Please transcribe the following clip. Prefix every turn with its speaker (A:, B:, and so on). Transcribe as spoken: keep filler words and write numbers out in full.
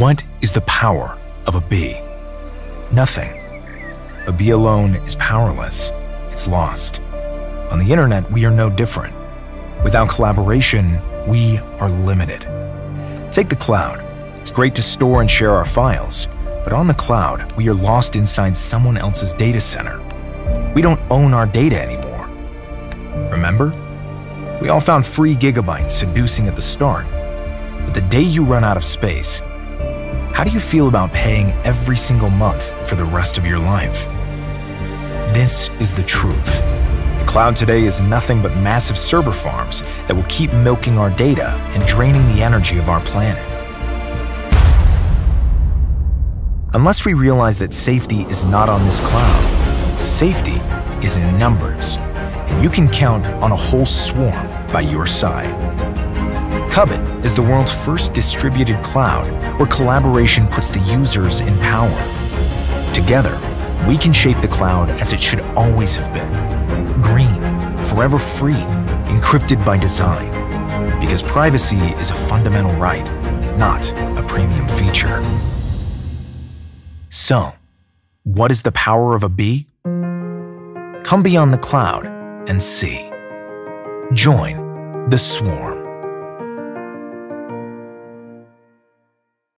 A: What is the power of a bee? Nothing. A bee alone is powerless. It's lost. On the internet, we are no different. Without collaboration, we are limited. Take the cloud. It's great to store and share our files, but on the cloud, we are lost inside someone else's data center. We don't own our data anymore. Remember? We all found free gigabytes seducing at the start, but the day you run out of space, how do you feel about paying every single month for the rest of your life? This is the truth. The cloud today is nothing but massive server farms that will keep milking our data and draining the energy of our planet. Unless we realize that safety is not on this cloud, safety is in numbers, and you can count on a whole swarm by your side. Cubbit is the world's first distributed cloud where collaboration puts the users in power. Together, we can shape the cloud as it should always have been. Green, forever free, encrypted by design. Because privacy is a fundamental right, not a premium feature. So, what is the power of a bee? Come beyond the cloud and see. Join the swarm.